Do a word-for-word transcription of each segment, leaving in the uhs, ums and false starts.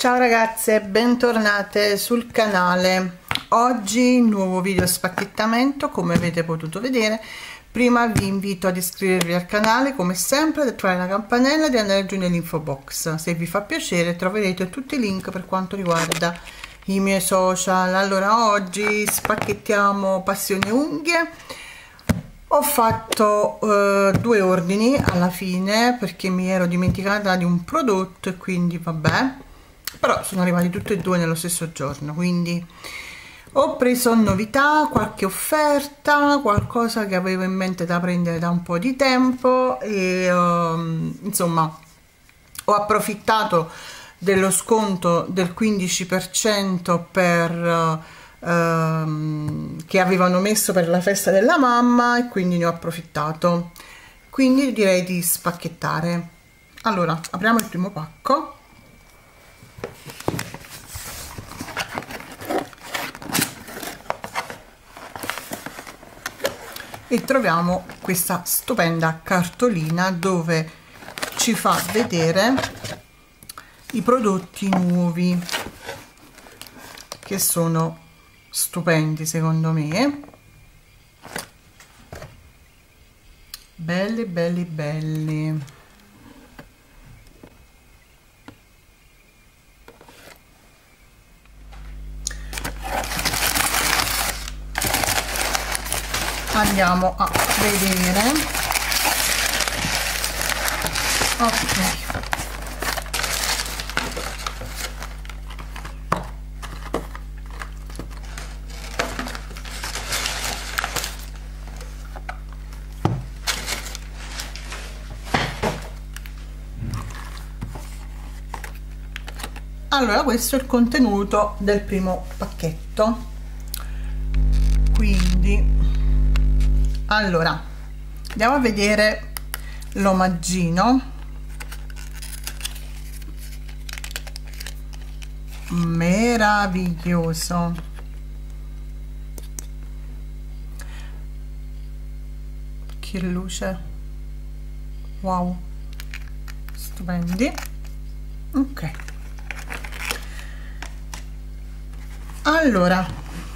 Ciao ragazze, bentornate sul canale. Oggi nuovo video spacchettamento, come avete potuto vedere. Prima vi invito ad iscrivervi al canale, come sempre, ad attivare la campanella e di andare giù nell'info box. Se vi fa piacere troverete tutti i link per quanto riguarda i miei social. Allora, oggi spacchettiamo passione unghie. Ho fatto uh, due ordini alla fine perché mi ero dimenticata di un prodotto e quindi vabbè, però sono arrivati tutti e due nello stesso giorno, quindi ho preso novità, qualche offerta, qualcosa che avevo in mente da prendere da un po' di tempo e uh, insomma ho approfittato dello sconto del quindici per cento per uh, Ehm, che avevano messo per la festa della mamma e quindi ne ho approfittato, quindi direi di spacchettare. Allora, apriamo il primo pacco. E troviamo questa stupenda cartolina dove ci fa vedere i prodotti nuovi, che sono stupendi secondo me, belli belli belli. Andiamo a vedere. Ok, allora questo è il contenuto del primo pacchetto. Quindi allora andiamo a vedere l'omaggino. Meraviglioso, che luce, wow, stupendi. Ok, allora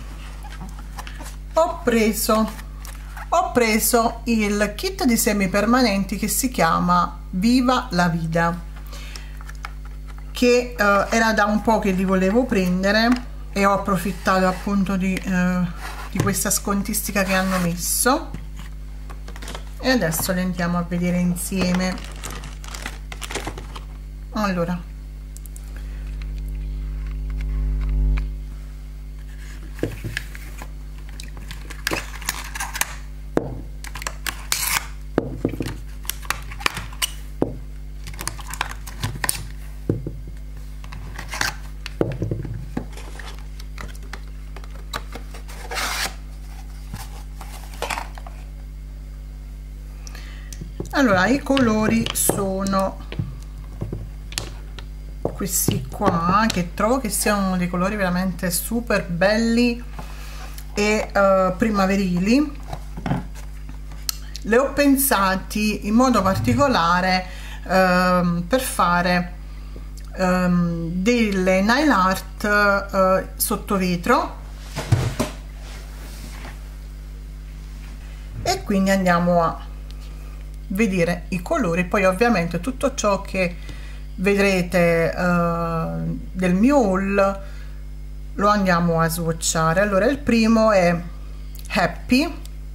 ho preso ho preso il kit di semi permanenti che si chiama Viva la Vida, che uh, era da un po' che li volevo prendere e ho approfittato appunto di, uh, di questa scontistica che hanno messo, e adesso li andiamo a vedere insieme. Allora, allora i colori sono questi qua, che trovo che siano dei colori veramente super belli e uh, primaverili. Le ho pensati in modo particolare uh, per fare um, delle nail art uh, sotto vetro, e quindi andiamo a vedere i colori. Poi ovviamente tutto ciò che vedrete uh, del mio haul lo andiamo a swatchare. Allora, il primo è Happy,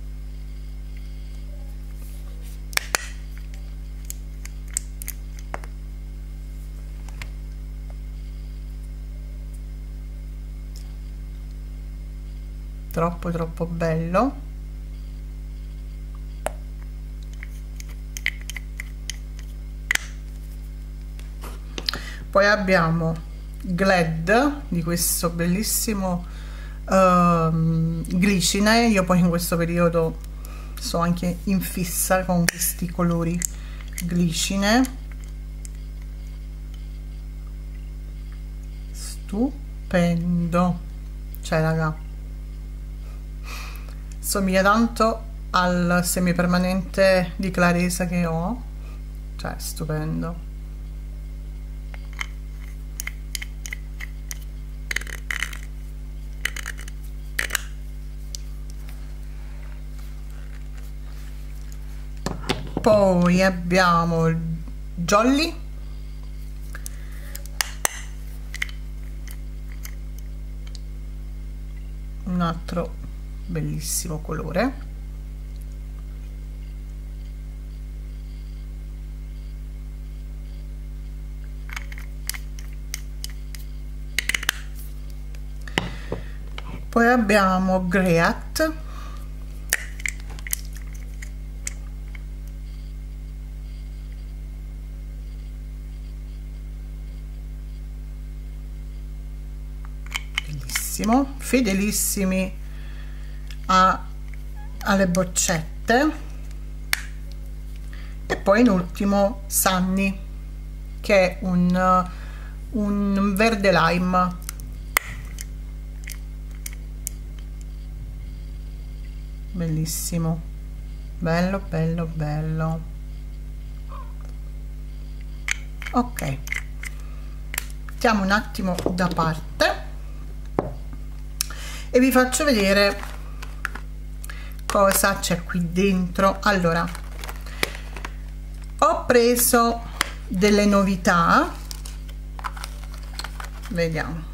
troppo troppo bello. Poi abbiamo Glad, di questo bellissimo uh, glicine. Io poi in questo periodo sto anche in fissa con questi colori glicine, stupendo, cioè raga, somiglia tanto al semipermanente di Claresa che ho, cioè stupendo. Poi abbiamo il Jolly, un altro bellissimo colore. Poi abbiamo Great, bellissimo, fedelissimi a, alle boccette. E poi in ultimo Sunny, che è un, un verde lime. Bellissimo, bello bello bello. Ok, mettiamo un attimo da parte e vi faccio vedere cosa c'è qui dentro. Allora, ho preso delle novità, vediamo.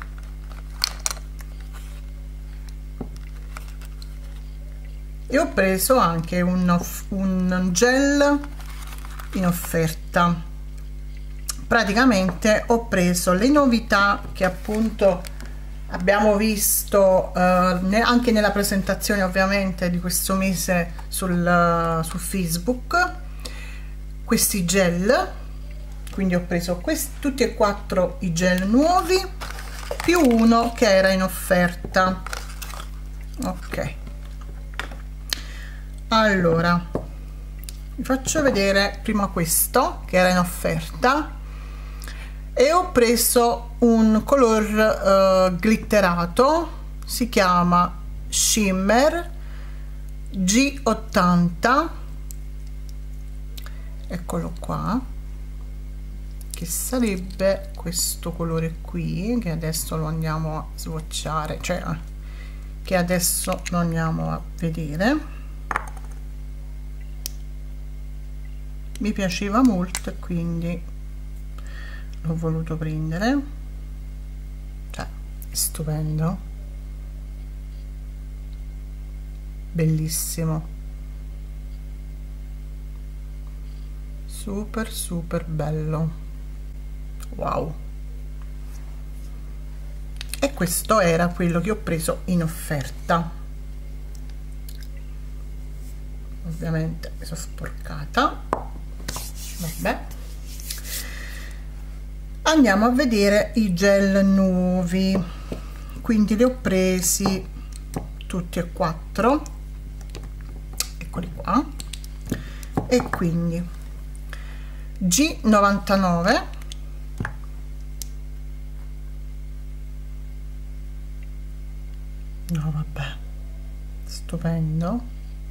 E ho preso anche un, un gel in offerta. Praticamente ho preso le novità che appunto abbiamo visto eh, anche nella presentazione ovviamente di questo mese sul, su Facebook, questi gel. Quindi ho preso questi, tutti e quattro i gel nuovi più uno che era in offerta. Ok, allora vi faccio vedere prima questo che era in offerta, e ho preso un color uh, glitterato, si chiama Shimmer G ottanta, eccolo qua, che sarebbe questo colore qui, che adesso lo andiamo a swatchare, cioè che adesso lo andiamo a vedere. Mi piaceva molto e quindi l'ho voluto prendere. Cioè, è stupendo, bellissimo, super super bello, wow. E questo era quello che ho preso in offerta. Ovviamente mi sono sporcata, vabbè. Andiamo a vedere i gel nuovi, quindi li ho presi tutti e quattro, eccoli qua. E quindi G novantanove, no vabbè, stupendo,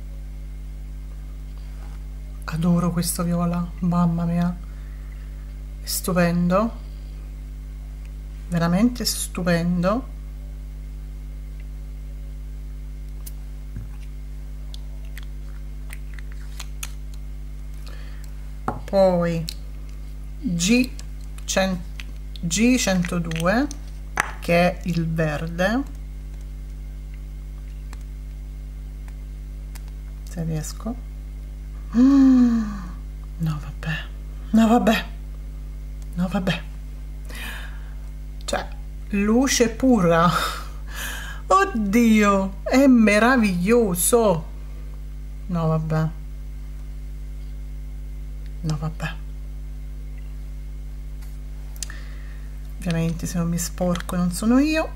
adoro questo viola, mamma mia, è stupendo, veramente stupendo. Poi G centodue, che è il verde, se riesco. Mm, no vabbè, no vabbè, no vabbè, cioè luce pura, oddio, è meraviglioso, no vabbè, no vabbè. Ovviamente se non mi sporco non sono io.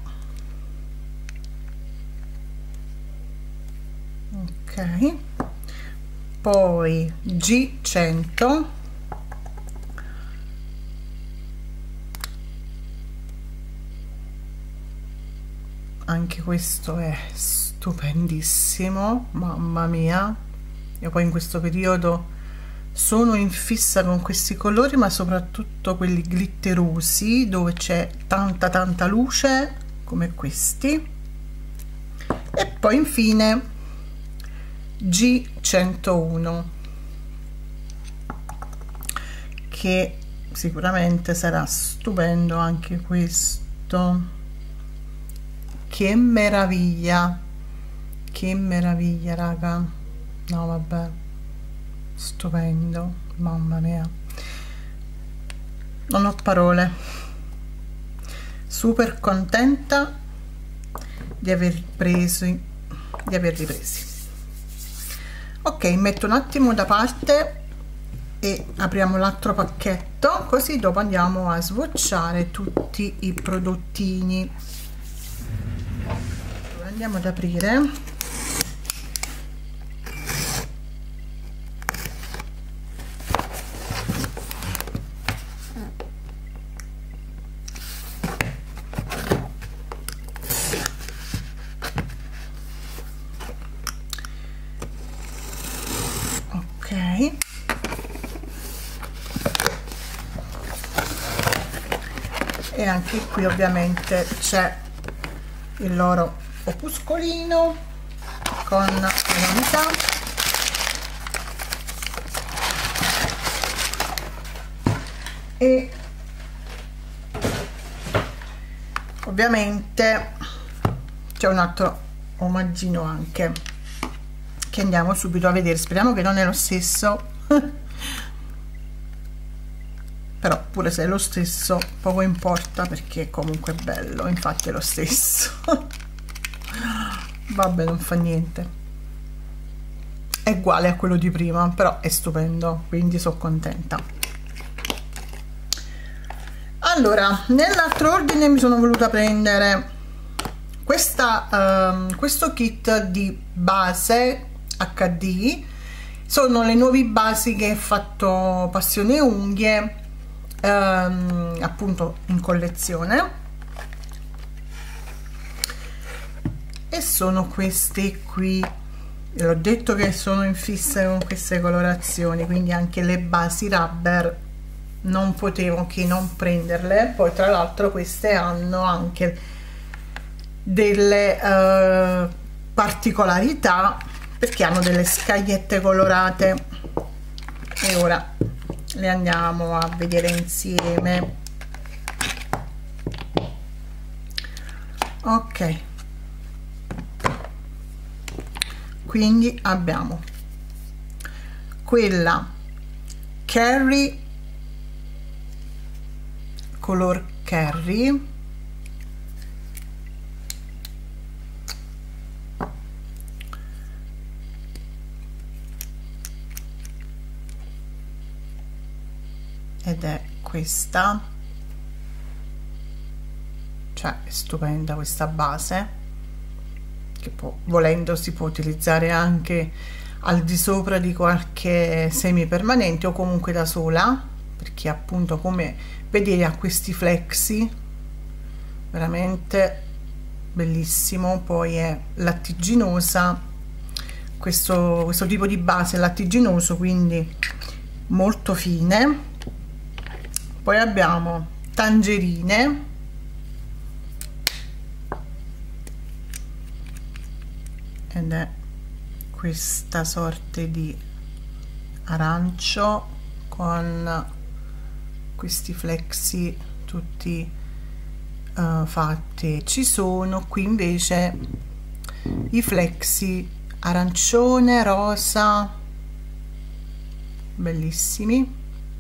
Ok, poi G cento, anche questo è stupendissimo, mamma mia. Io poi in questo periodo sono in fissa con questi colori, ma soprattutto quelli glitterosi dove c'è tanta tanta luce come questi. E poi infine G centouno, che sicuramente sarà stupendo anche questo. Che meraviglia, che meraviglia raga, no vabbè, stupendo, mamma mia, non ho parole, super contenta di aver preso, di averli presi. Ok, metto un attimo da parte e apriamo l'altro pacchetto, così dopo andiamo a swatchare tutti i prodottini. Allora, andiamo ad aprire. E anche qui ovviamente c'è il loro opuscolino con le novità. E ovviamente c'è un altro omaggino anche che andiamo subito a vedere, speriamo che non è lo stesso però pure se è lo stesso poco importa, perché comunque è bello, infatti è lo stesso vabbè, non fa niente, è uguale a quello di prima, però è stupendo, quindi sono contenta. Allora, nell'altro ordine mi sono voluta prendere questa, um, questo kit di base acca di, sono le nuove basi che ho fatto Passione Unghie, um, appunto in collezione, e sono queste qui. L'ho detto che sono in fissa con queste colorazioni, quindi anche le basi rubber non potevo che non prenderle. Poi tra l'altro queste hanno anche delle uh, particolarità, perché hanno delle scagliette colorate, e ora le andiamo a vedere insieme. Ok, quindi abbiamo quella Curry, color curry, ed è questa, cioè è stupenda questa base, che può, volendo si può utilizzare anche al di sopra di qualche semi permanente o comunque da sola, perché appunto come vedete ha questi flexi, veramente bellissimo. Poi è lattiginosa, questo, questo tipo di base è lattiginoso, quindi molto fine. Poi abbiamo tangerine, ed è questa sorta di arancio con questi flexi tutti uh, fatti. Ci sono qui invece i flexi arancione, rosa, bellissimi.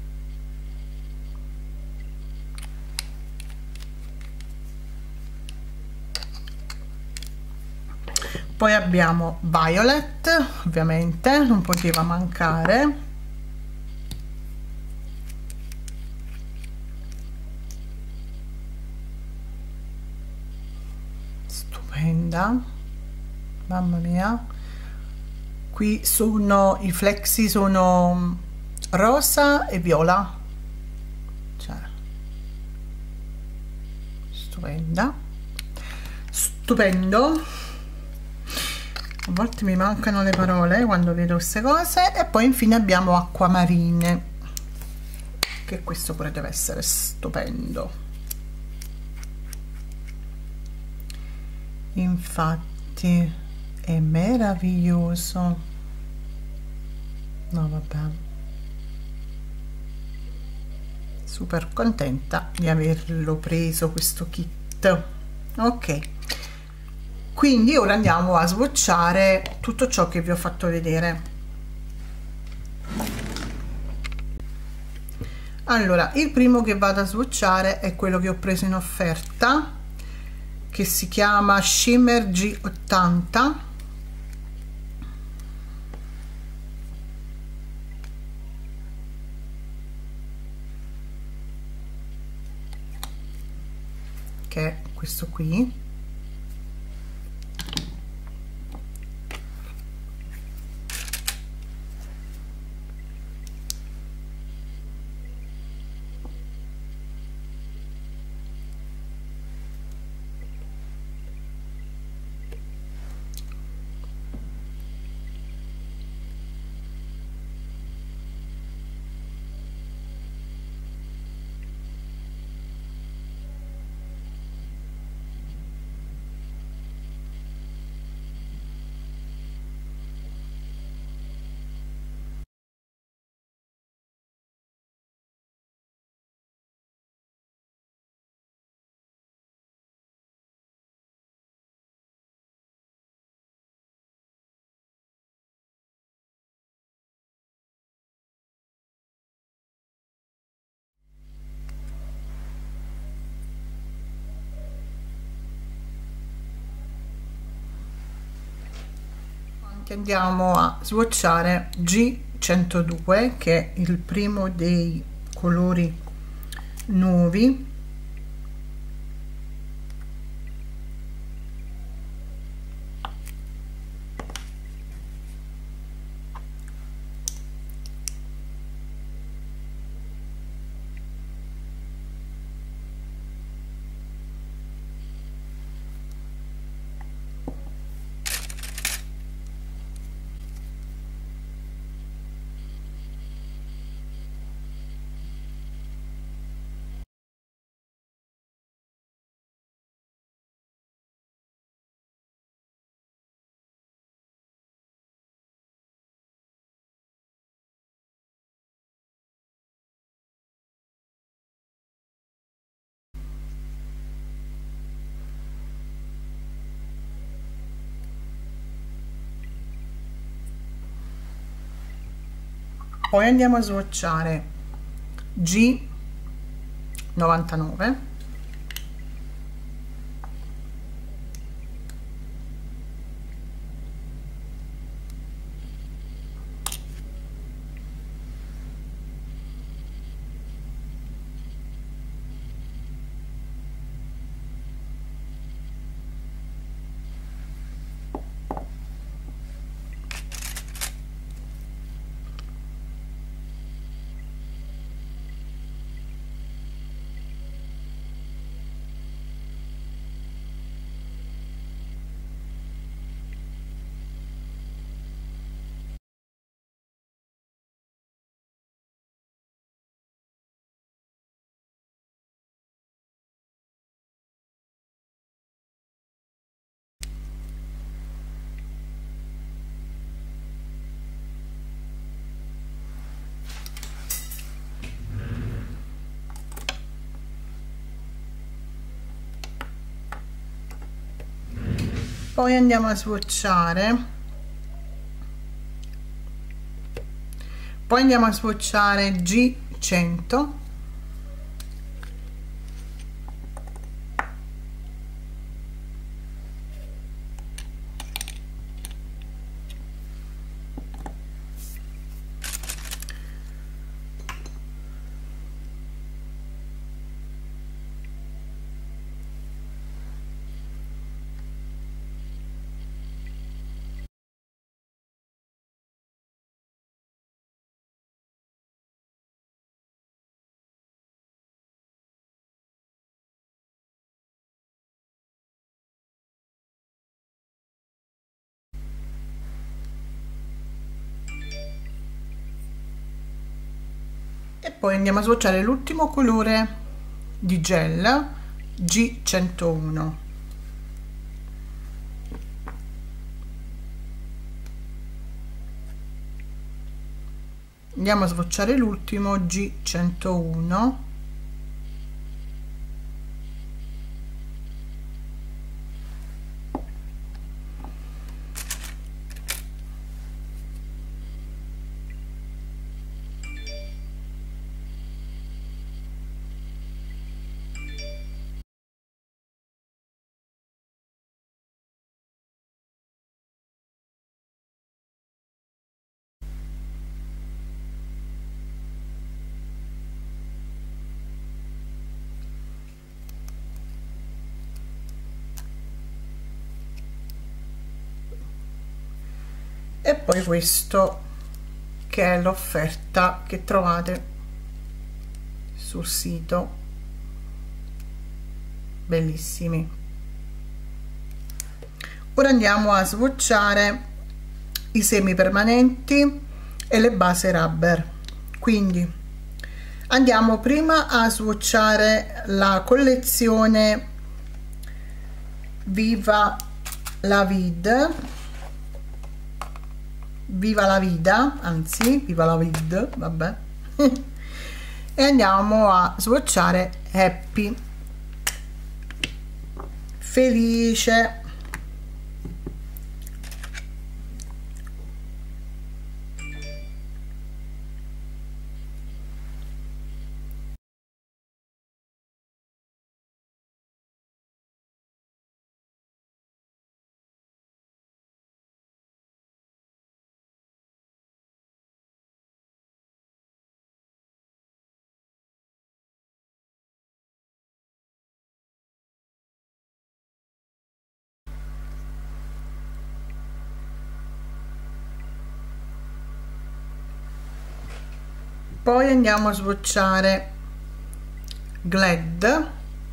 Poi abbiamo violet, ovviamente non poteva mancare, stupenda, mamma mia. Qui sono i flexi, sono rosa e viola, cioè stupenda, stupendo. A volte mi mancano le parole quando vedo queste cose. E poi infine abbiamo acquamarine, che questo pure deve essere stupendo, infatti è meraviglioso, no vabbè, super contenta di averlo preso questo kit. Ok, quindi ora andiamo a swatchare tutto ciò che vi ho fatto vedere. Allora, il primo che vado a swatchare è quello che ho preso in offerta, che si chiama Shimmer G ottanta. Che è questo qui. Andiamo a swatchare G centodue, che è il primo dei colori nuovi. Poi andiamo a swatchare G novantanove, poi andiamo a swatchare poi andiamo a swatchare G cento, e poi andiamo a swatchare l'ultimo colore di gel, G centouno. Andiamo a swatchare l'ultimo G centouno. e poi questo che è l'offerta che trovate sul sito, bellissimi. Ora andiamo a swatchare i semi permanenti e le base rubber, quindi andiamo prima a swatchare la collezione Viva la Vid, Viva la Vida, anzi Viva la Vid, vabbè. E andiamo a swatchare Happy, felice. Poi andiamo a swatchare Glad,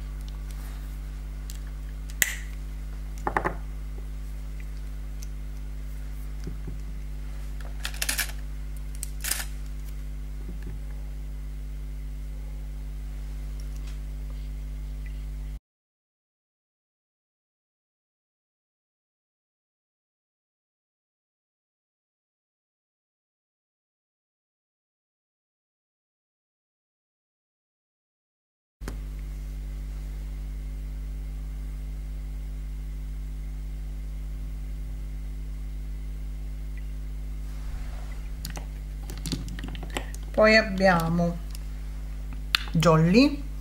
poi abbiamo Jolly,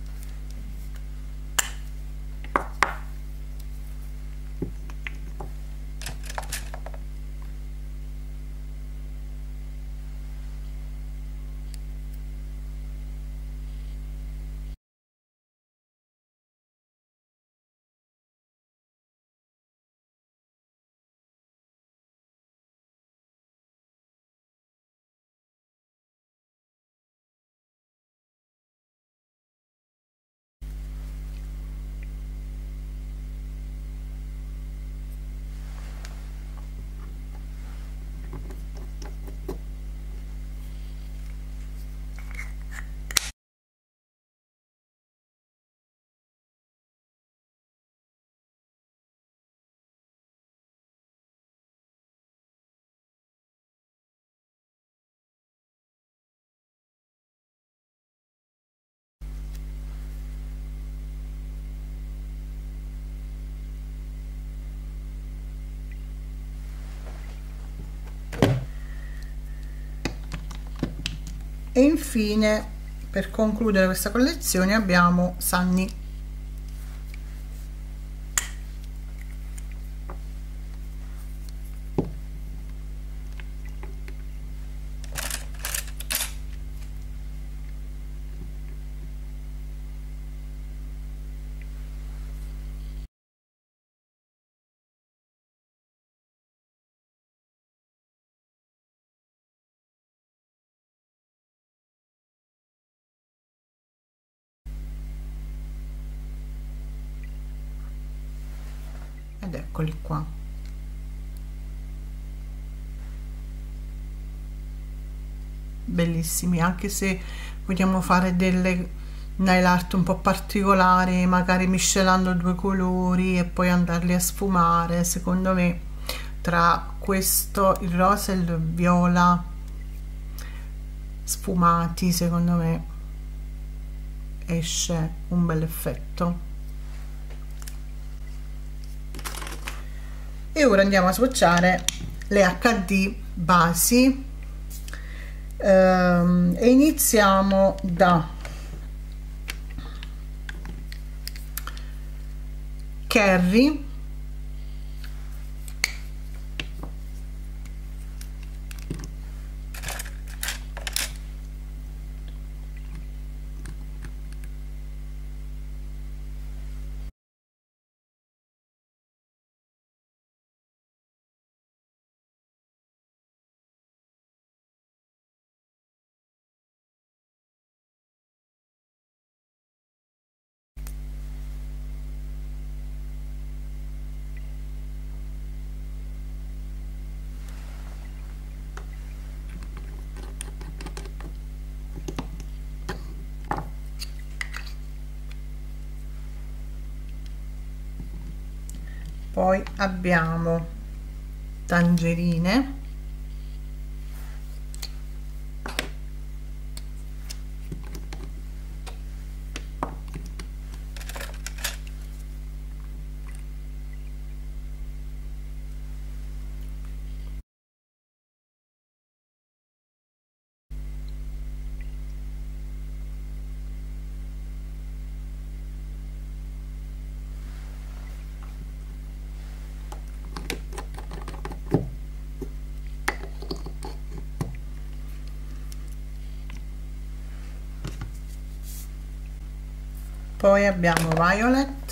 e infine per concludere questa collezione abbiamo Sunny. Ed eccoli qua, bellissimi. Anche se vogliamo fare delle nail art un po' particolari, magari miscelando due colori e poi andarli a sfumare, secondo me tra questo, il rosa e il viola sfumati, secondo me esce un bel effetto. E ora andiamo a swatchare le acca di basi, ehm, e iniziamo da Carrie, poi abbiamo tangerine, poi abbiamo violet,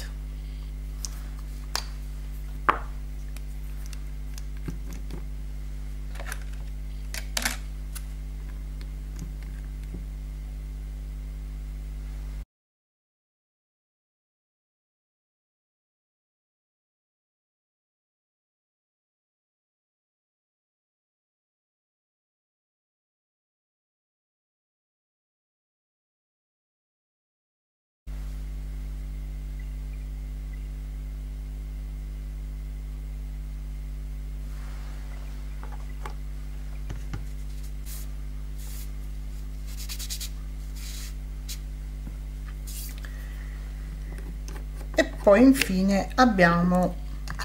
e poi infine abbiamo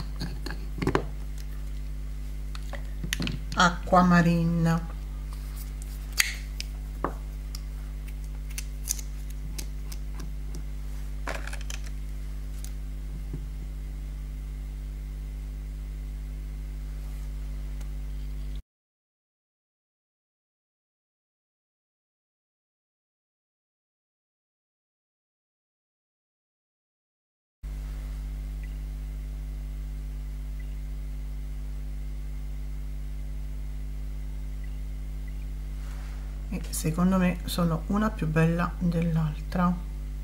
acquamarine. E secondo me sono una più bella dell'altra.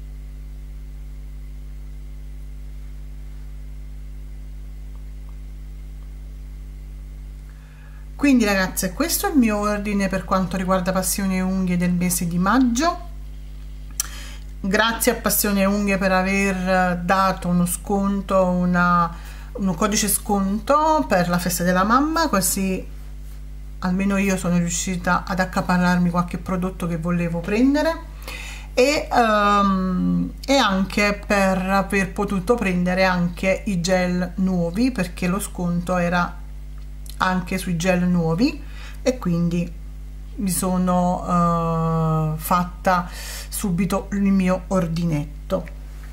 Quindi ragazze, questo è il mio ordine per quanto riguarda Passione Unghie del mese di maggio. Grazie a Passione Unghie per aver dato uno sconto, una, un codice sconto per la festa della mamma, così almeno io sono riuscita ad accaparrarmi qualche prodotto che volevo prendere, e, um, e anche per aver potuto prendere anche i gel nuovi, perché lo sconto era anche sui gel nuovi, e quindi mi sono uh, fatta subito il mio ordinetto.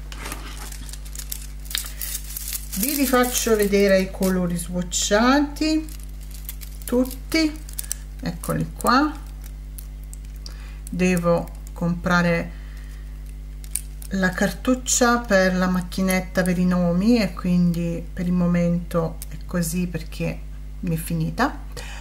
Vi rifaccio vedere i colori swatchati tutti, eccoli qua. Devo comprare la cartuccia per la macchinetta per i nomi e quindi per il momento è così perché mi è finita.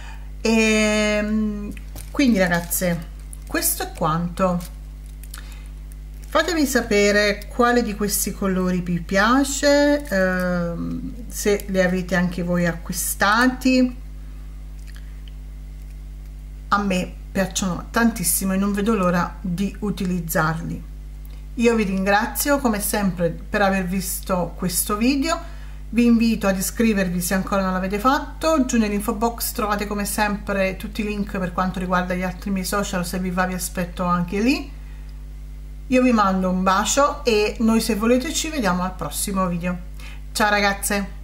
E quindi ragazze, questo è quanto. Fatemi sapere quale di questi colori vi piace, ehm, se li avete anche voi acquistati. A me piacciono tantissimo e non vedo l'ora di utilizzarli. Io vi ringrazio come sempre per aver visto questo video, vi invito ad iscrivervi se ancora non l'avete fatto. Giù nell'info box trovate come sempre tutti i link per quanto riguarda gli altri miei social, se vi va vi aspetto anche lì. Io vi mando un bacio e noi, se volete, ci vediamo al prossimo video. Ciao ragazze!